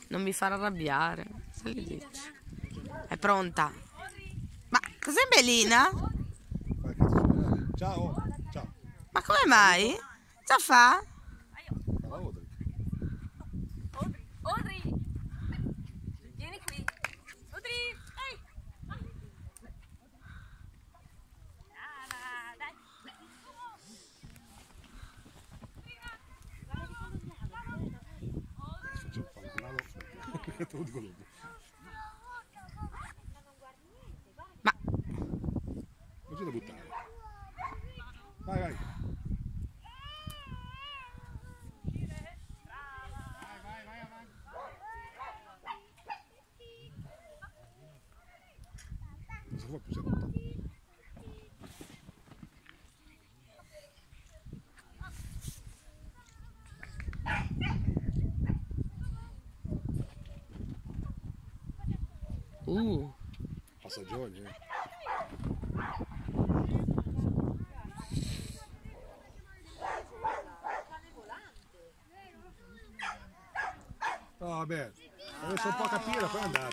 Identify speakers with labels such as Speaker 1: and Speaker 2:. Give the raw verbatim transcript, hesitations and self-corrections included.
Speaker 1: Non mi far arrabbiare. Se gli dici. È pronta. Ma cos'è Melina?
Speaker 2: Ciao. Ciao.
Speaker 1: Ma come mai? Già fa?
Speaker 3: Audrey, vieni qui. Audrey, ehi. Ah, dai.
Speaker 2: Te lo dico dopo.
Speaker 1: Ma
Speaker 2: Non c'è da buttare. Vai, vai. Cosa fa più seduta?
Speaker 1: uh.
Speaker 2: Passaggioni, eh. Oh, vabbè, adesso un po' a capire, poi andare.